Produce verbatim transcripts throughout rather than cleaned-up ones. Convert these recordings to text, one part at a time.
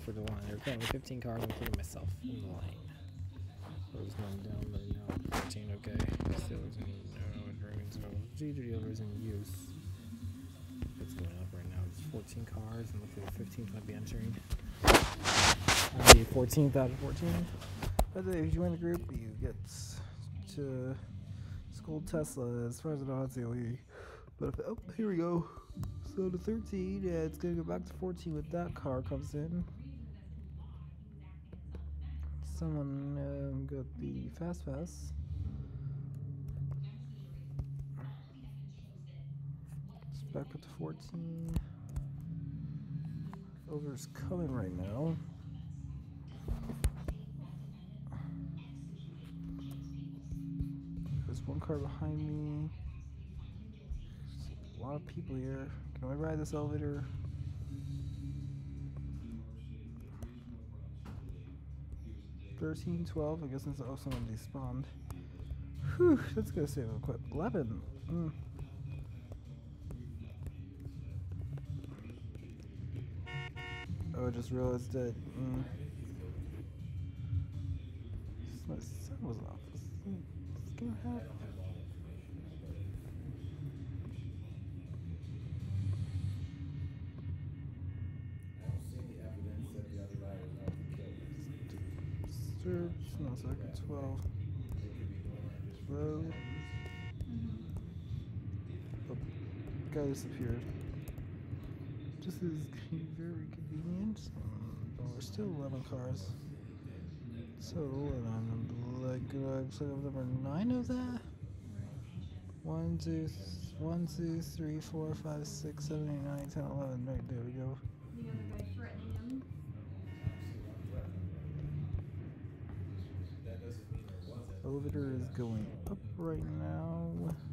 for the line. There are currently fifteen cars, including myself, in the line. There's one down there now. fourteen, okay. Steelers and uh, Dragons. So, G dealers in use. It's going up right now. It's fourteen cars, and looks like the fifteenth might be entering. The fourteenth out of fourteen. But if you join the group, you get to school Tesla. As far as I know, that's the only. But if, oh, here we go. So the thirteen, yeah, it's gonna go back to fourteen with that car comes in. Someone um, got the fast pass. It's back up to fourteen. Over's coming right now. There's one car behind me. There's a lot of people here. Can I ride this elevator? thirteen, twelve. I guess it's oh, someone despawned. Whew, that's gonna save them quick. eleven. Mm. Oh, I just realized that. Mm. My sun was off. What's gonna happen? No, second, twelve. twelve. Oh, guy disappeared. This is very convenient. Um, but we're still eleven cars. So, and I'm like, uh, looks like I'm number nine of that. One, two, th one, two, three, four, five, six, seven, eight, nine, ten, eleven. Right there we go. Elevator is going up right now.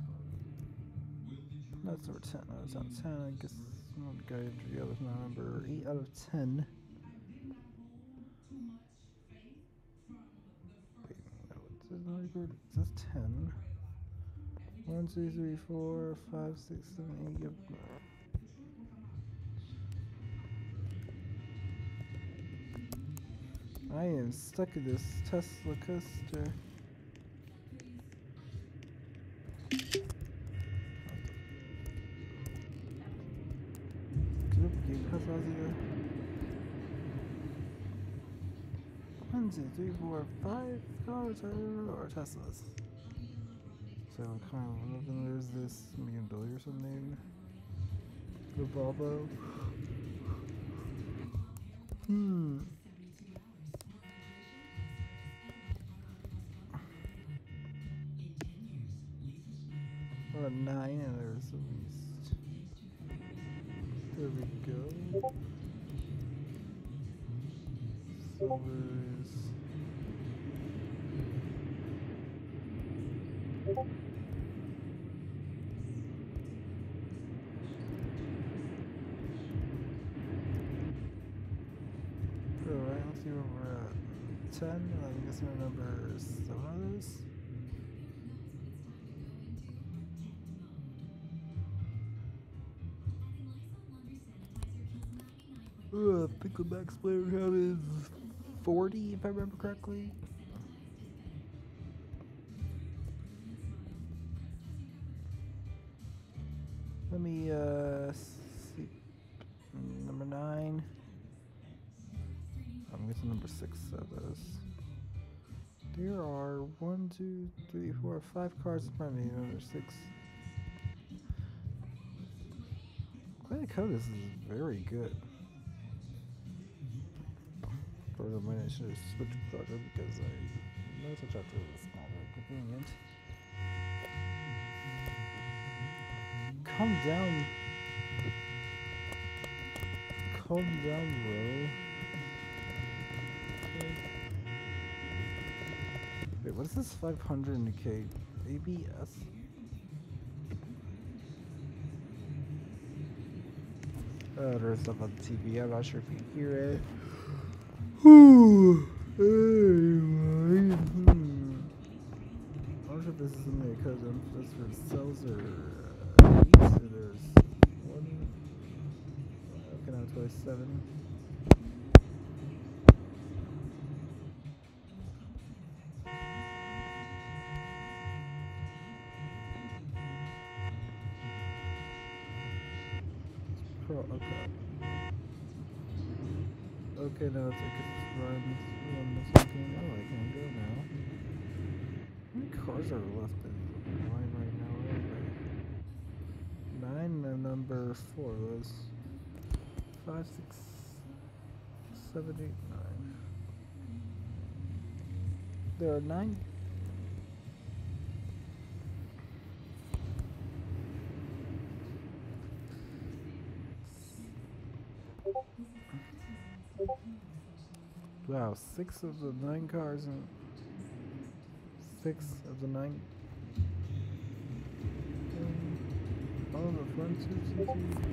That's number ten. No, it's not ten. I guess one guy entered the other number eight out of ten. Wait, no, it says not record. It says ten. One, two, three, four, five, six, seven, eight. Yep. I am stuck in this Tesla coaster. One, two, three, four, five cars are Teslas. So kind of looking, there's this B M W or something. The Volvo. Hmm. Or a nine, and there's at least. There we go. Silvers. Alright, let's see where we're at. ten, I guess we're number seven of those. Uh, I think the max player we have is forty, if I remember correctly. Let me, uh, see. Number nine. I'm guessing number six of those. There are one, two, three, four, five cars in front of me. Number six. Glad code is very good. For the minute, I should have switched charger because I know the charger is not very convenient. Calm down. Calm down, bro. Okay. Wait, what is this five hundred indicate? A B S? Uh, there's stuff on the T V. I'm not sure if you can hear it. Ooh. Anyway. Hmm. I wonder if this is something that comes in just for cells or uh, beats. So there's one. Okay, now twenty-seven. Oh, okay. Okay, now it's like it's run, run this again. Oh, I can go now. How many cars are left in line right now? Anyway? Nine and number four was five, six, seven, eight, nine. There are nine. Wow, six of the nine cars and six of the nine. Um, all of the front two, two,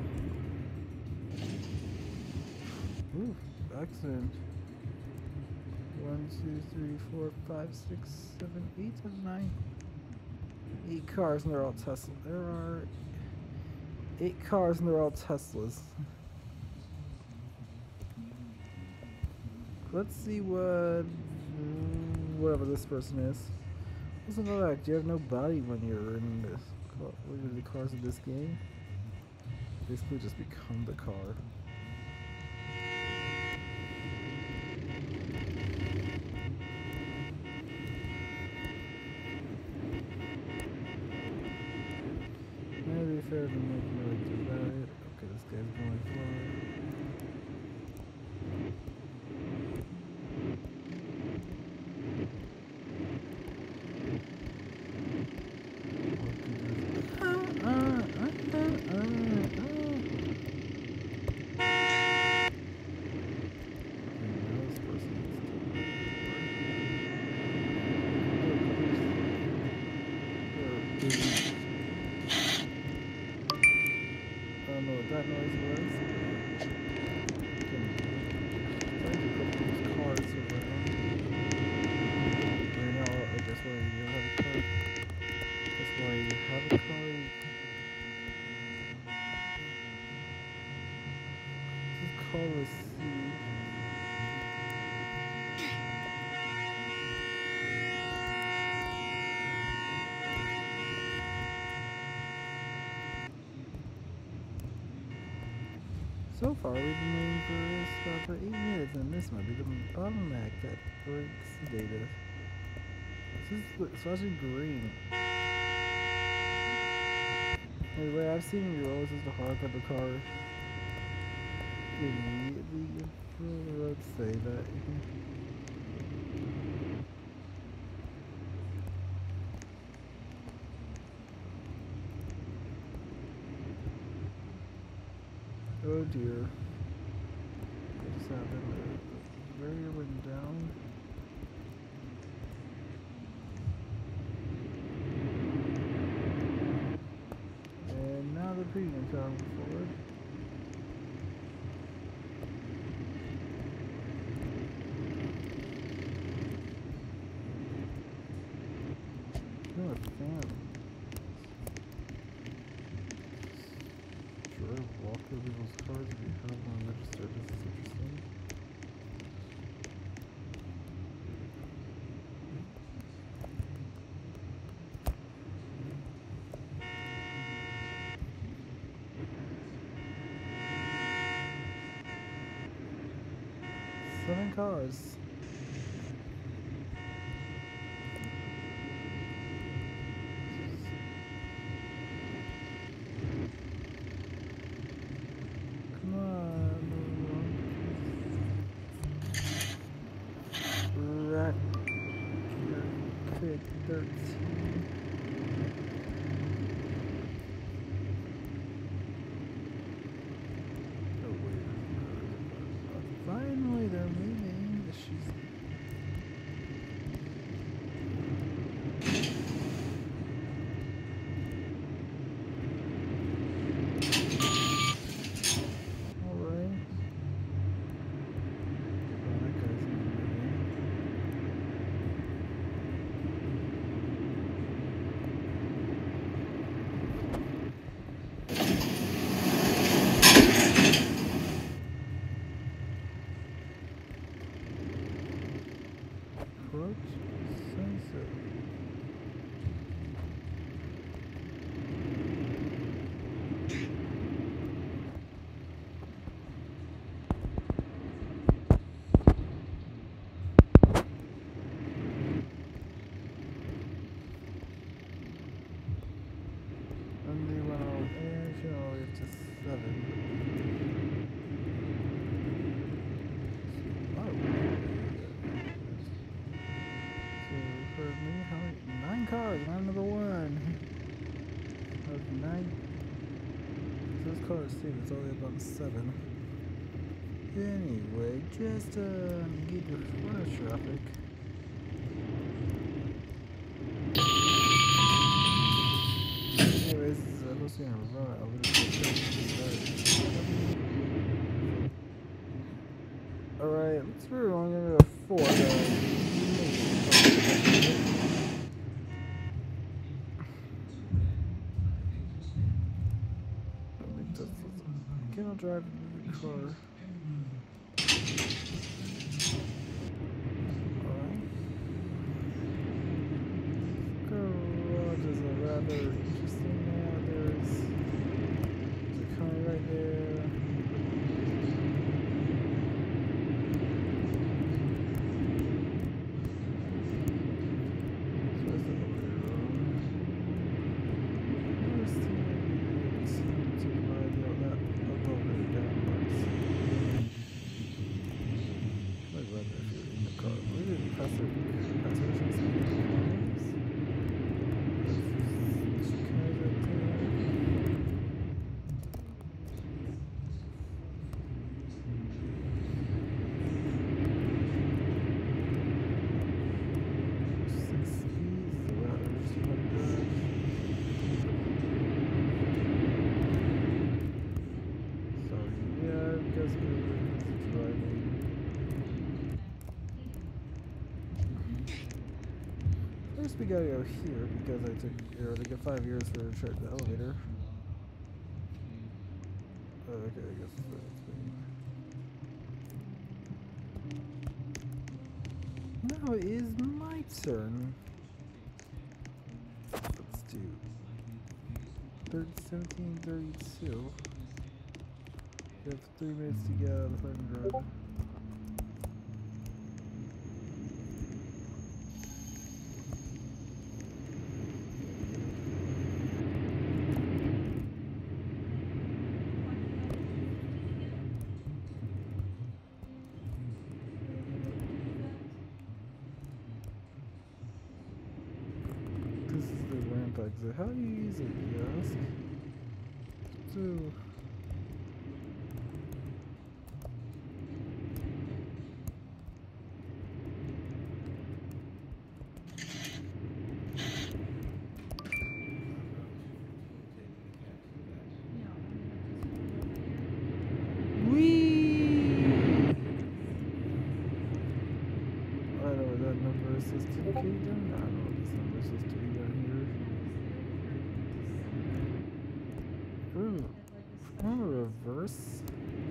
two. Ooh, excellent. One, two, three, four, five, six, seven, eight of nine. Eight cars and they're all Tesla. There are eight cars and they're all Teslas. Let's see what whatever this person is. What's the fact? You have no body when you're in this. What are the cars in this game? Basically, just become the car. Maybe fair to make another do that. Okay, this guy's going forward. That noise was. Trying to put these cars around. Right now, I guess why you have a car. That's why you have a car. This is call receive. So far, we've been waiting for this uh, for eight minutes, and this might be the bottleneck that breaks the data. This is especially green. Anyway, I've seen your rolls as the hard type of car. Immediately, let's say that. Oh dear. What just happened? The barrier went down. And now the premium coming forward. Oh, damn. Walk through people's cars if you have one registered. This is interesting. Seven cars. Finally, they're moving. She's Oh, Steve, it's only about seven. Anyway, just uh, get the front of traffic. Anyways, uh, let's see, I'm running a little bit. Alright, let's move on. I'm gonna go four. I cannot drive the car. Rather interesting now. There's, there's a car right there. So that's the way wrong. Where's the it's time to buy the that elevator downwards. I'd rather if you're in the car. We didn't pass it. Pass it. We gotta go here because I took you know, to get five years for to charge the elevator. Oh, okay, I guess that's now it is my turn. Let's do thirty, seventeen, thirty-two. We have three minutes to get out of the fucking run. Exit. How do you use it, you ask? So, wee! I don't know what that number is supposed to be done. I don't know what this number is supposed to be done here. Ooh, I'm gonna reverse.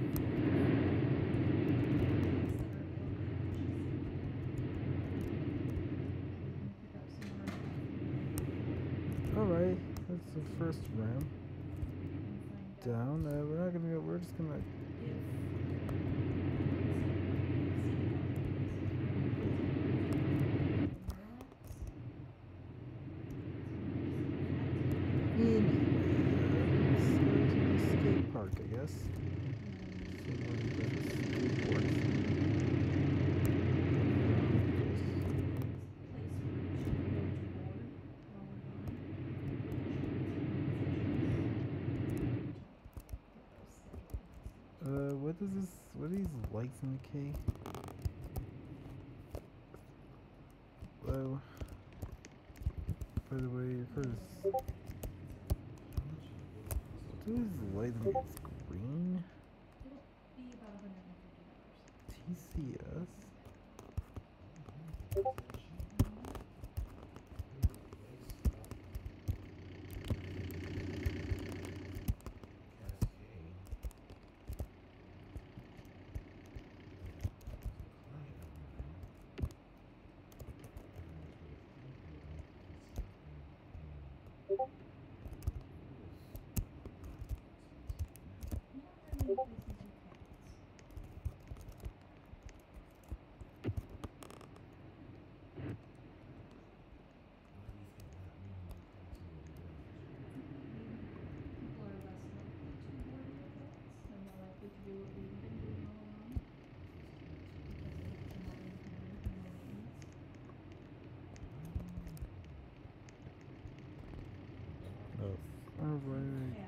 Alright, that's the first ramp down. Uh, we're not gonna go, we're just gonna. Park, I guess. Uh, what is this? What are these lights in the K? Hello. By the way, first. What is the light on the screen? T C S? Oh, alright.